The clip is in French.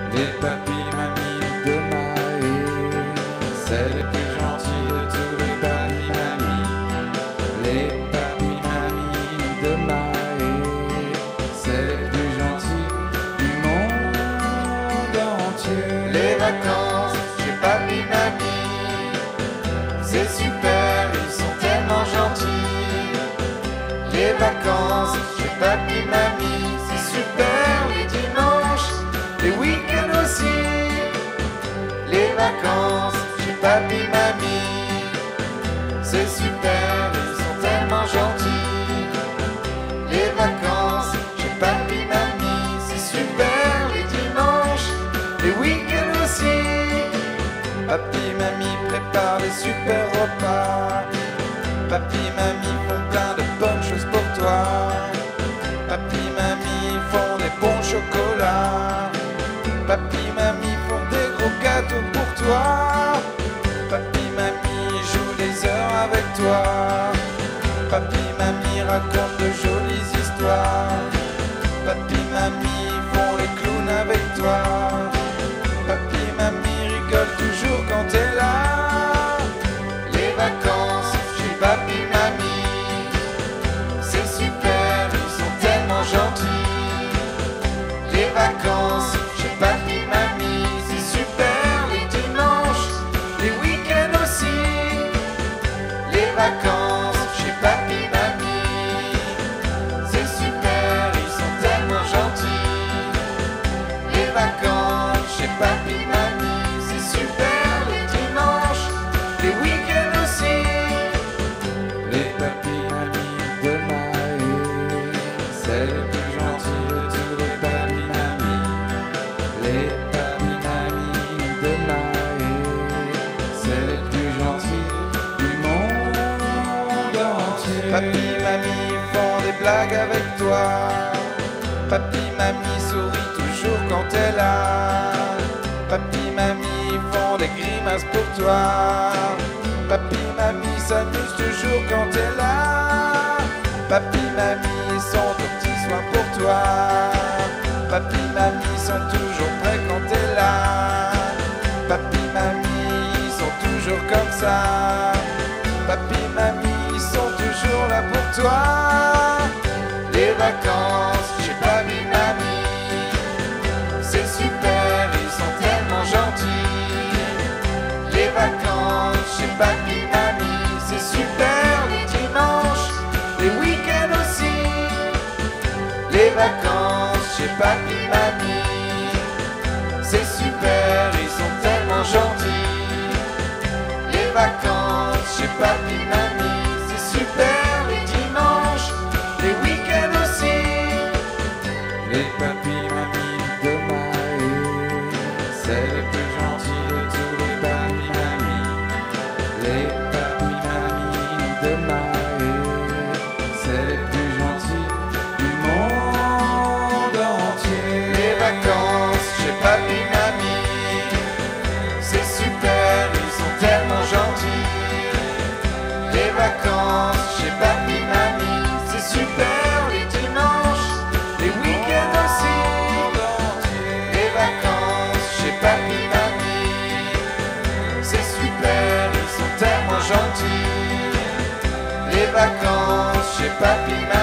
Les papis, mamies de Maë, c'est les plus gentils de tous les papis, mamies. Les papis, mamies de Maë, c'est les plus gentils du monde entier. Les vacances chez papi, mamie, c'est super, ils sont tellement gentils. Les vacances chez papi, mamie, c'est super, les dimanches, les week-ends aussi. Les vacances chez papi, mamie, c'est super, ils sont tellement gentils. Les vacances chez papi, mamie, c'est super, les dimanches, les week-ends aussi. Papi, mamie prépare des super repas. Papi, mamie font plein de bonnes choses pour toi. Papi, mamie font des bons chocolats. Papi, mamie font des gros gâteaux pour toi. Papi, mamie jouent des heures avec toi. Papi, mamie racontent de jolies histoires. Papi, mamie font les clowns avec toi. Papi, mamie rigolent toujours quand t'es là. Les vacances chez papi, mamie, c'est super, ils sont tellement gentils. Les vacances chez papi, mamie, c'est super, les dimanches, les week-ends aussi. Les vacances chez papi, mamie, c'est super, ils sont tellement gentils. Les vacances chez papi, mamie, c'est super, les dimanches, les week-ends aussi. Les papis, mamies de Maë, c'est les plus gentils de tous les papis, mamies. Les papis, mamies de Maë, c'est les plus gentils du monde entier. Papi, mamie font des blagues avec toi. Papi, mamie sourit toujours quand t'es là. Papi, mamie font des grimaces pour toi. Papi, mamie s'amuse toujours quand t'es là. Papi, mamie sont aux petits soins pour toi. Papi, mamie sont toujours prêts quand t'es là. Papi, mamie sont toujours comme ça. Papi, mamie sont toujours là pour toi. Les vacances chez papi, mamie, c'est super, ils sont tellement gentils. Les vacances chez papi, mamie, c'est super, les dimanches, les week-ends aussi. Les vacances chez papi, mamie, c'est super, ils sont tellement gentils. Les vacances chez papi, mamie, c'est super, les dimanches, les week-ends aussi. Les papis, mamies de Maë, c'est les plus gentils de tous les papis, mamies. Les papis, mamies de Maë, c'est les plus gentils du monde entier. Les vacances chez papi, mamie, c'est super, ils sont tellement gentils. Les vacances chez papi, mamie, c'est super, les dimanches, les week-ends aussi. Les vacances chez papi, mamie, c'est super, ils sont tellement gentils. Les vacances chez papi, mamie,